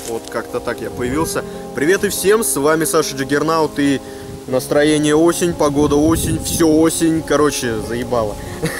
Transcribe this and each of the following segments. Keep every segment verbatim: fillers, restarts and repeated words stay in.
Вот как-то так я появился. Привет и всем, с вами Саша Джаггернаут, и настроение осень, погода осень, все осень, короче, заебало.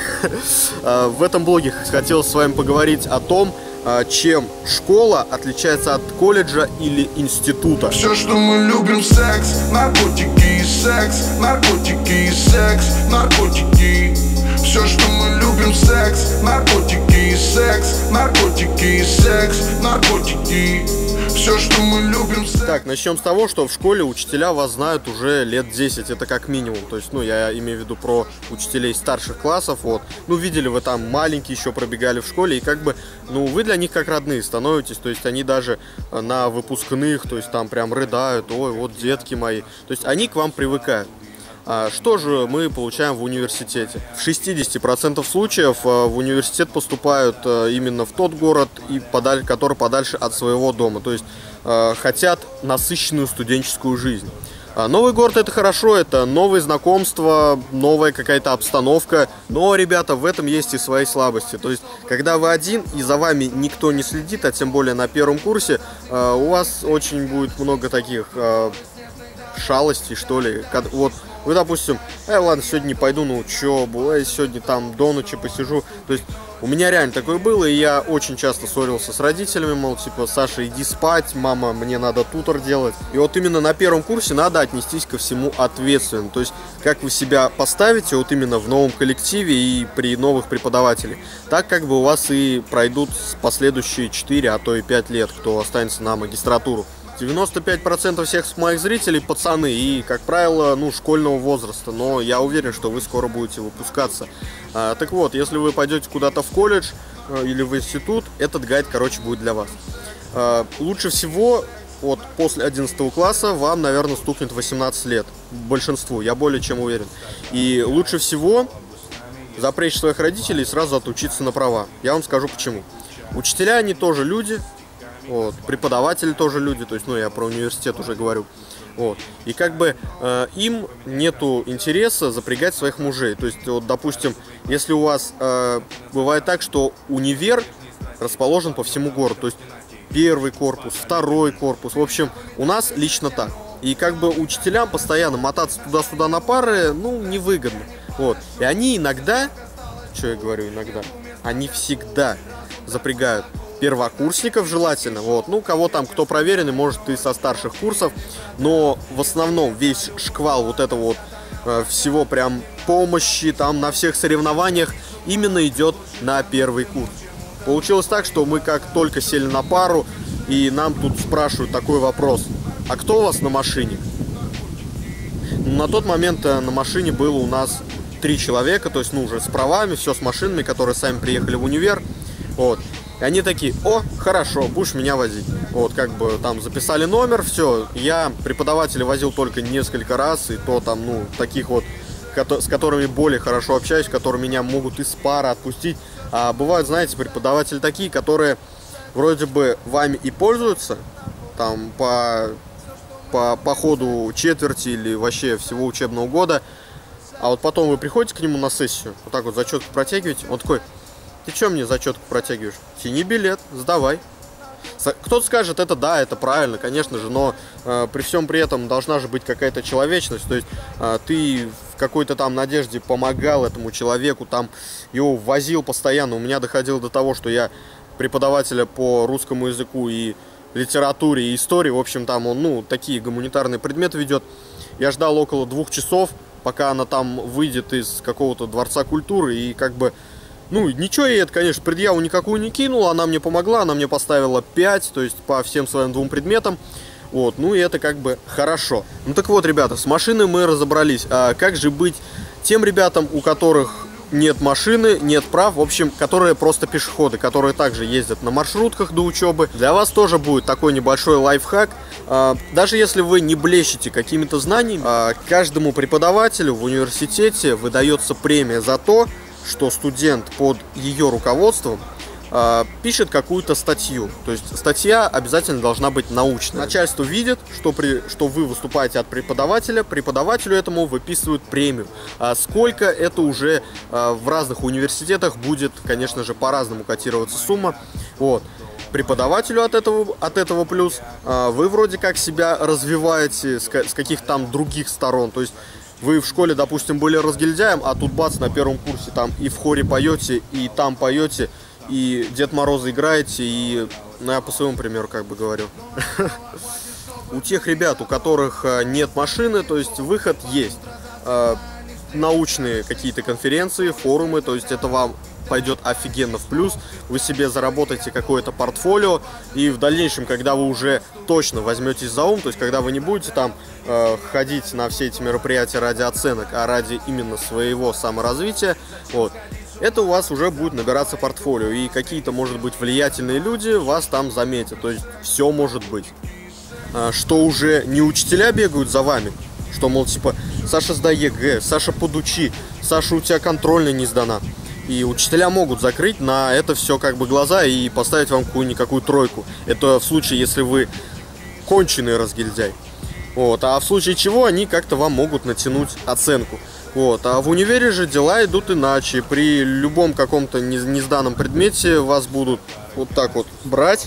В этом блоге хотел с вами поговорить о том, чем школа отличается от колледжа или института. Все, что мы любим, секс, наркотики и секс, наркотики и секс, наркотики. Все, что мы любим, секс, наркотики и секс, наркотики и секс, наркотики. Все, что мы любим, секс. Так, начнем с того, что в школе учителя вас знают уже лет десять, это как минимум. То есть, ну, я имею в виду про учителей старших классов, вот. Ну, видели вы там, маленькие еще пробегали в школе, и как бы, ну, вы для них как родные становитесь. То есть, они даже на выпускных, то есть, там прям рыдают, ой, вот детки мои. То есть, они к вам привыкают. А что же мы получаем в университете? В шестидесяти процентах случаев в университет поступают именно в тот город, и подаль, который подальше от своего дома. То есть хотят насыщенную студенческую жизнь. Новый город — это хорошо, это новые знакомства, новая какая-то обстановка. Но, ребята, в этом есть и свои слабости. То есть, когда вы один и за вами никто не следит, а тем более на первом курсе, у вас очень будет много таких шалостей, что ли. Вот вы, допустим, э, ладно, сегодня не пойду на учебу, э, сегодня там до ночи посижу. То есть у меня реально такое было, и я очень часто ссорился с родителями, мол, типа, Саша, иди спать, мама, мне надо тутор делать. И вот именно на первом курсе надо отнестись ко всему ответственно. То есть, как вы себя поставите вот именно в новом коллективе и при новых преподавателях, так как бы у вас и пройдут последующие четыре, а то и пять лет, кто останется на магистратуру. девяносто пять процентов всех моих зрителей пацаны и, как правило, ну, школьного возраста, но я уверен, что вы скоро будете выпускаться. А, так вот, если вы пойдете куда-то в колледж а, или в институт, этот гайд, короче, будет для вас. А, лучше всего, вот после одиннадцатого класса вам, наверное, стукнет восемнадцать лет, большинству, я более чем уверен. И лучше всего запречь своих родителей и сразу отучиться на права. Я вам скажу почему. Учителя, они тоже люди. Вот, преподаватели тоже люди, то есть, ну, я про университет уже говорю. Вот. И как бы э, им нету интереса запрягать своих мужей. То есть, вот, допустим, если у вас э, бывает так, что универ расположен по всему городу, то есть первый корпус, второй корпус, в общем, у нас лично так. И как бы учителям постоянно мотаться туда-сюда на пары, ну, невыгодно. Вот. И они иногда, что я говорю иногда, они всегда запрягают первокурсников желательно, вот, ну, кого там, кто проверенный, может, и со старших курсов, но в основном весь шквал вот этого вот э, всего прям помощи там на всех соревнованиях именно идет на первый курс. Получилось так, что мы как только сели на пару, и нам тут спрашивают такой вопрос: а кто у вас на машине? На тот момент на машине было у нас три человека, то есть, ну, уже с правами, все с машинами, которые сами приехали в универ, вот. И они такие: о, хорошо, будешь меня возить. Вот, как бы там записали номер, все. Я преподавателя возил только несколько раз, и то там, ну, таких вот, с которыми более хорошо общаюсь, которые меня могут из пары отпустить. А бывают, знаете, преподаватели такие, которые вроде бы вами и пользуются, там, по, по, по ходу четверти или вообще всего учебного года, а вот потом вы приходите к нему на сессию, вот так вот зачетку протягиваете, он такой: ты что мне зачетку протягиваешь? Тяни билет, сдавай. Кто-то скажет, это да, это правильно, конечно же, но э, при всем при этом должна же быть какая-то человечность. То есть э, ты в какой-то там надежде помогал этому человеку, там его возил постоянно. У меня доходило до того, что я преподавателя по русскому языку и литературе, и истории, в общем, там он, ну, такие гуманитарные предметы ведет. Я ждал около двух часов, пока она там выйдет из какого-то дворца культуры, и как бы... Ну, ничего ей это, конечно, предъяву никакую не кинула, она мне помогла, она мне поставила пять, то есть по всем своим двум предметам. Вот, ну и это как бы хорошо. Ну так вот, ребята, с машиной мы разобрались. А как же быть тем ребятам, у которых нет машины, нет прав, в общем, которые просто пешеходы, которые также ездят на маршрутках до учебы? Для вас тоже будет такой небольшой лайфхак. Даже если вы не блещете какими-то знаниями, каждому преподавателю в университете выдается премия за то, что студент под ее руководством э, пишет какую-то статью. То есть статья обязательно должна быть научной. Начальство видит, что, при, что вы выступаете от преподавателя, преподавателю этому выписывают премию. А сколько, это уже э, в разных университетах будет, конечно же, по-разному котироваться сумма. Вот. преподавателю от этого, от этого плюс, вы вроде как себя развиваете с каких-то там других сторон. То есть вы в школе, допустим, были разгильдяем, а тут бац, на первом курсе там и в хоре поете, и там поете, и Дед Мороза играете, и, ну, я по своему примеру как бы говорю. У тех ребят, у которых нет машины, то есть выход есть. Научные какие-то конференции, форумы, то есть это вам пойдет офигенно в плюс, вы себе заработаете какое-то портфолио, и в дальнейшем, когда вы уже точно возьметесь за ум, то есть когда вы не будете там э, ходить на все эти мероприятия ради оценок, а ради именно своего саморазвития, вот, это у вас уже будет набираться портфолио, и какие-то, может быть, влиятельные люди вас там заметят, то есть все может быть. А, что уже не учителя бегают за вами, что, мол, типа, Саша, сдай ЕГЭ, Саша, подучи, Саша, у тебя контрольная не сдана. И учителя могут закрыть на это все как бы глаза и поставить вам какую-никакую тройку. Это в случае, если вы конченый разгильдяй. Вот. А в случае чего они как-то вам могут натянуть оценку. Вот. А в универе же дела идут иначе. При любом каком-то несданном предмете вас будут вот так вот брать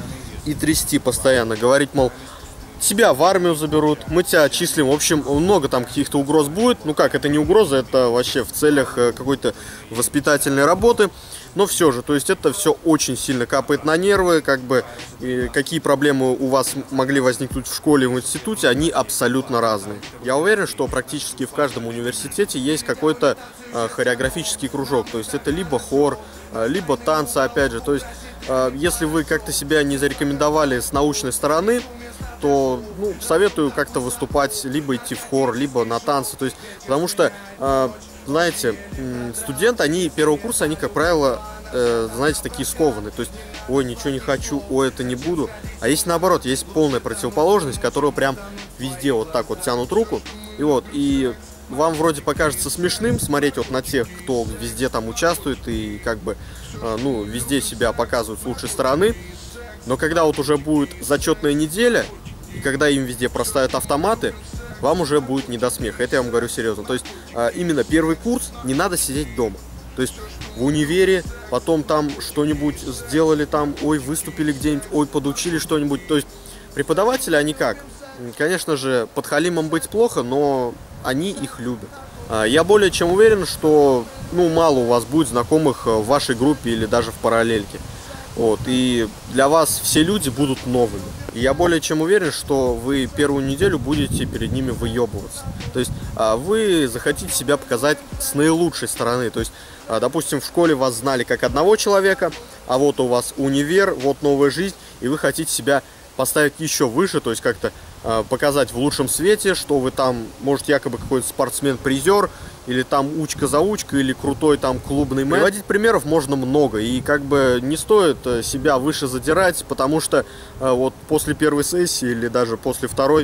и трясти постоянно. Говорить, мол, тебя в армию заберут, мы тебя отчислим. В общем, много там каких-то угроз будет. Ну как, это не угроза, это вообще в целях какой-то воспитательной работы. Но все же, то есть это все очень сильно капает на нервы. Как бы, и какие проблемы у вас могли возникнуть в школе, в институте, они абсолютно разные. Я уверен, что практически в каждом университете есть какой-то э, хореографический кружок. То есть это либо хор, э, либо танцы, опять же. То есть э, если вы как-то себя не зарекомендовали с научной стороны, то, ну, советую как-то выступать, либо идти в хор, либо на танцы. То есть, потому что, э, знаете, студенты, они первого курса, они, как правило, э, знаете, такие скованные. То есть, ой, ничего не хочу, ой, это не буду. А есть наоборот, есть полная противоположность, которую прям везде вот так вот тянут руку. И вот, и вам вроде покажется смешным смотреть вот на тех, кто везде там участвует и как бы, э, ну, везде себя показывают с лучшей стороны. Но когда вот уже будет зачетная неделя, и когда им везде проставят автоматы, вам уже будет не до смеха. Это я вам говорю серьезно. То есть именно первый курс не надо сидеть дома. То есть в универе, потом там что-нибудь сделали, там, ой, выступили где-нибудь, ой, подучили что-нибудь. То есть преподаватели, они как? Конечно же, подхалимом быть плохо, но они их любят. Я более чем уверен, что, ну, мало у вас будет знакомых в вашей группе или даже в параллельке. Вот, и для вас все люди будут новыми. И я более чем уверен, что вы первую неделю будете перед ними выебываться. То есть вы захотите себя показать с наилучшей стороны. То есть, допустим, в школе вас знали как одного человека, а вот у вас универ, вот новая жизнь, и вы хотите себя поставить еще выше, то есть как-то показать в лучшем свете, что вы там, может, якобы какой-то спортсмен-призер, или там учка-заучка, или крутой там клубный мэн. Приводить примеров можно много, и как бы не стоит себя выше задирать, потому что вот после первой сессии или даже после второй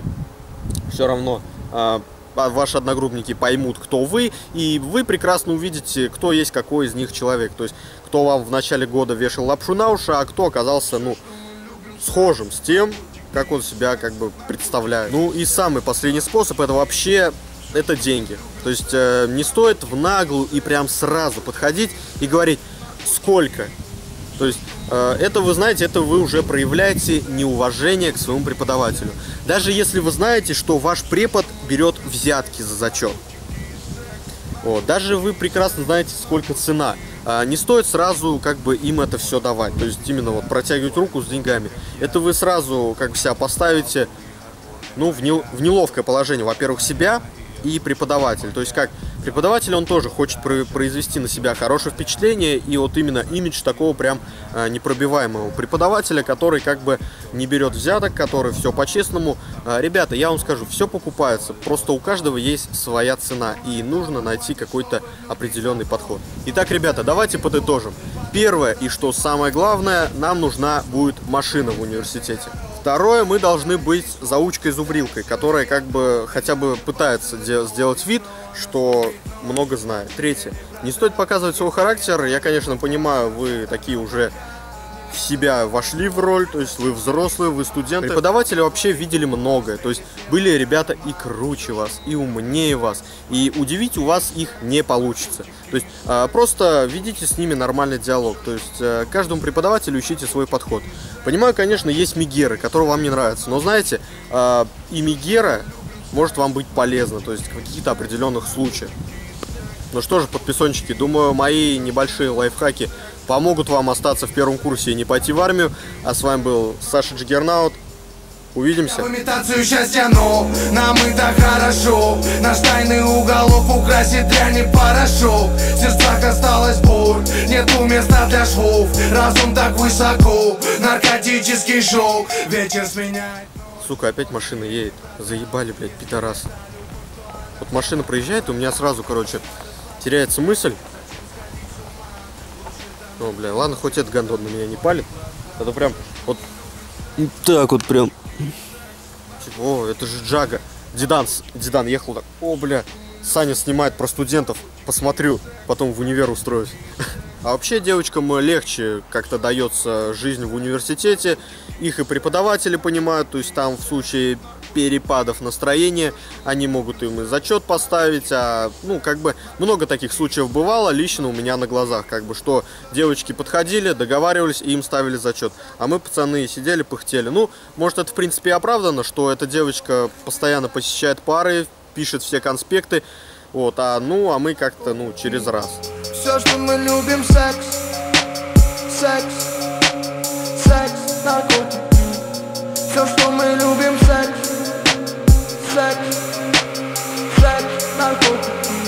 все равно ваши одногруппники поймут, кто вы, и вы прекрасно увидите, кто есть какой из них человек. То есть, кто вам в начале года вешал лапшу на уши, а кто оказался, ну, схожим с тем, как он себя как бы представляет. Ну и самый последний способ — это вообще это деньги. То есть э, не стоит в наглую и прям сразу подходить и говорить сколько. То есть э, это, вы знаете, это вы уже проявляете неуважение к своему преподавателю. Даже если вы знаете, что ваш препод берет взятки за зачет. Вот. Даже вы прекрасно знаете, сколько цена. Не стоит сразу как бы им это все давать. То есть именно вот протягивать руку с деньгами. Это вы сразу как бы себя поставите, ну, в, не, в неловкое положение. Во-первых, себя и преподаватель. То есть как преподаватель, он тоже хочет произвести на себя хорошее впечатление. И вот именно имидж такого прям непробиваемого преподавателя, который как бы не берет взяток, который все по-честному. Ребята, я вам скажу, все покупается. Просто у каждого есть своя цена. И нужно найти какой-то определенный подход. Итак, ребята, давайте подытожим. Первое, и что самое главное, нам нужна будет машина в университете. Второе, мы должны быть заучкой-зубрилкой, которая как бы хотя бы пытается сделать вид, что много знает. Третье, не стоит показывать свой характер. Я, конечно, понимаю, вы такие уже в себя вошли в роль, то есть вы взрослые, вы студенты. Преподаватели вообще видели многое, то есть были ребята и круче вас, и умнее вас, и удивить у вас их не получится. То есть э, просто ведите с ними нормальный диалог, то есть э, каждому преподавателю ищите свой подход. Понимаю, конечно, есть мегеры, которые вам не нравятся, но знаете, э, и мегера может вам быть полезно, то есть в каких-то определенных случаях. Ну что же, подписончики, думаю, мои небольшие лайфхаки помогут вам остаться в первом курсе и не пойти в армию. А с вами был Саша Джиггернаут. Увидимся. В имитацию счастья, но нам и так хорошо. Наш тайный уголок украсит дрянь и порошок. В сердцах осталась боль, нету места для швов. Разум так высоко, наркотический шок. Вечер сменяет. Сука, опять машина едет. Заебали, блядь, пидорасы. Вот машина проезжает, и у меня сразу, короче, теряется мысль. О, бля, ладно, хоть этот гандон на меня не палит. Это прям вот так вот прям. О, это же Джага. Дидан, Дидан ехал так. О, бля, Саня снимает про студентов. Посмотрю, потом в универ устроюсь. А вообще девочкам легче как-то дается жизнь в университете. Их и преподаватели понимают. То есть там в случае перепадов настроения они могут им и зачет поставить. А, ну, как бы много таких случаев бывало лично у меня на глазах. Как бы, что девочки подходили, договаривались и им ставили зачет. А мы, пацаны, сидели, пыхтели. Ну, может, это в принципе и оправдано, что эта девочка постоянно посещает пары, пишет все конспекты. Вот, а ну, а мы как-то, ну, через раз. Все, что мы любим, секс, секс, секс, наркотики. Все, что мы любим, секс, секс, секс, наркотики.